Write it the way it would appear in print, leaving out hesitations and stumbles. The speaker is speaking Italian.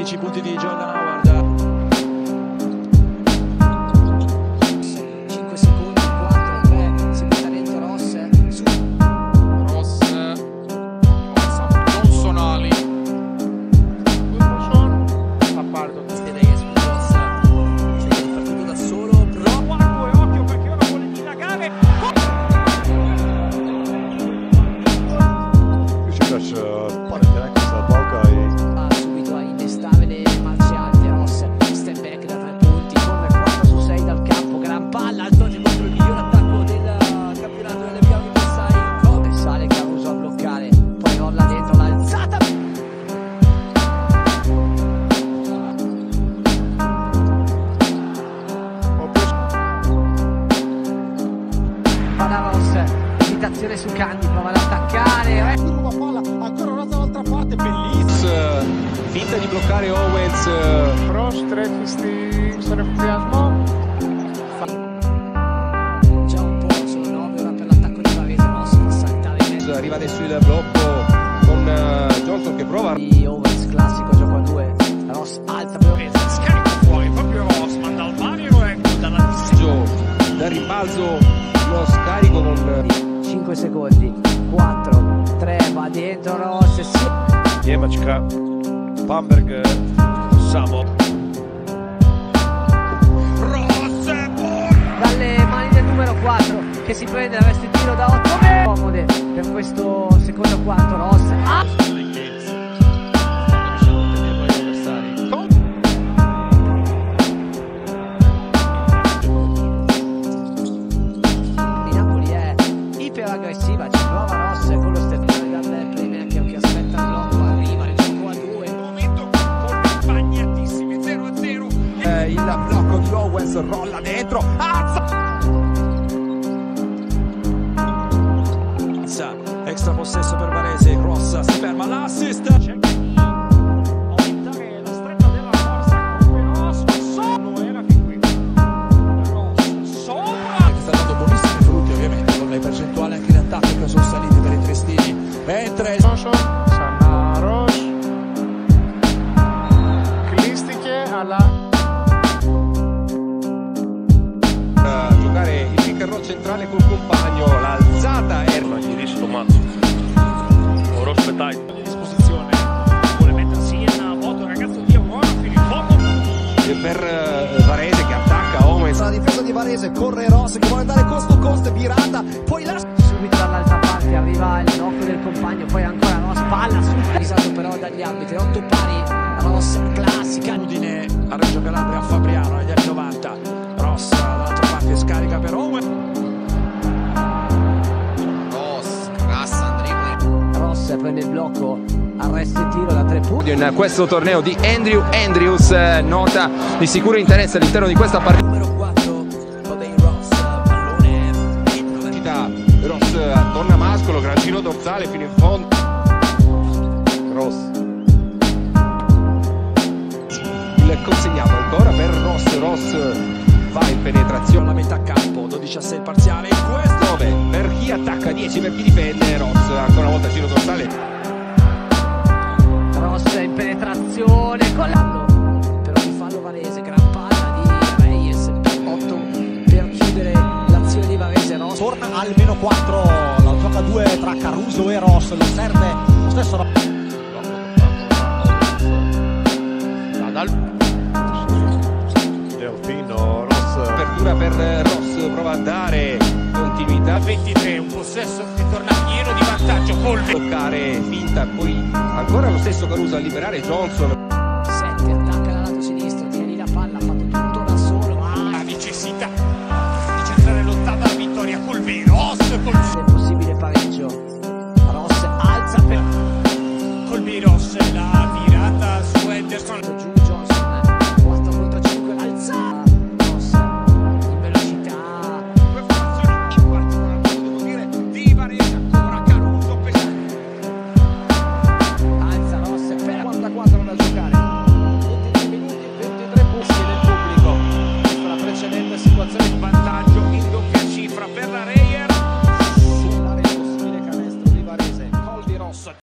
15 punti di Jordan Howard. 5 secondi, 4, 3, si butta dentro Ross. Ross, non sonali. Pappardo, Steves, Ross. C'è il partito da solo. Guardo e occhio perché ora vuole dilagare. Beşiktaş Panathinaikos'a Balka Va subito a innestare le marce alte. Ross, step back da 3 punti, con 4 su 6 dal campo. Gran palla, al oggi contro il miglior attacco del campionato delle Piave Versailles. Come sale Caruso a bloccare, poi rolla dentro l'alzata. Vada Ross, invitazione su Candy, prova ad attaccare. Curva palla, ancora una dall'altra parte, bellissimo. Finta di bloccare Owens. Ross, 3 sono entusiasmo. Già un po', sono 9 ora per l'attacco di Varese. Ross fa saltare in mezzo. Arriva adesso il blocco con Johnson che prova. Di Owens, classico, gioco a 2. Ross alza per Scarica fuori proprio Ross, manda al Mario e dalla Dal rimbalzo lo scarico con 5 secondi, 4, 3, va dentro Ross, sì. Njemačka, Bamberg, Samo. Dalle mani del numero 4 che si prende il resto di tiro da 8 metri. Comode per questo secondo quarto Ross. Di Napoli è iperaggressiva, ci prova Ross con lo steppare dal playmaker che aspetta il blocco, arriva il gioco a 2. momento con bagnatissimi 0-0. Il blocco di Owens rolla dentro. Extra possesso per Varese. Ross si ferma l'assist. Aumentare la stretta della forza come Ross, non era fin qui. Ross sopra. Che sta dando buonissimi frutti ovviamente con le percentuali anche in attacco che sono salite per i trestini. Mentre Sanna Ross. Klistike alla giocare il pick and roll centrale col compagno. L'alzata è Ross Petaj. di disposizione. Vuole mettersi in moto il ragazzo di Aurora fino in fondo. per Varese che attacca Owens. La difesa di Varese, corre Ross che vuole andare costo a costo, virata, poi lascia. Subito dall'altra parte arriva il blocco del compagno, poi ancora Ross, palla sul risalto però dagli arbitri, 8 pari, Ross classica. Udine a Reggio Calabria a Fabriano negli anni 90. Ross dall'altra parte scarica per Owens. Ross prende il blocco, arresta il tiro da 3 punti. In questo torneo di Andrew Andrews, nota di sicuro interesse all'interno di questa partita. Numero 4, vabbè Ross, pallone dentro. Ross torna mascolo, gran giro dorsale fino in fondo. Ross. Il consegnato ancora per Ross. Ross va in penetrazione. La metà campo, 12 a 6 il parziale. In questo 9 per chi attacca, 10 per chi difende. Ross ancora una volta giro dorsale. Ross in penetrazione con la però di fallo Varese, gran palla di Reyes, 8 per chiudere l'azione di Varese. Ross Torna al meno 4, la gioca a 2 tra Caruso e Ross, lo serve lo stesso Ross. Delfino, Ross. Apertura per Ross, prova a dare continuità. 23, un possesso che torna pieno di vantaggio. Colby. Bloccare, finta, poi ancora lo stesso Caruso a liberare Johnson. 7 attacca dal lato sinistro, tieni la palla, ha fatto tutto da solo. La necessità di centrare l'ottava vittoria. Colby, Ross col Se è possibile pareggio, Ross alza per Colby, Ross, la virata su Henderson. giù Johnson, 4 contro 5, alza Ross in velocità. Due formazioni in particolar modo, devo dire, di Varese. Ancora Caruso pesante. Alza Ross per 44 da giocare, 23 minuti, 23 punti del pubblico. Questa è la precedente situazione di Vantaggio in doppia cifra per la Reyer. sull'area possibile canestro di Varese. Gol di Ross.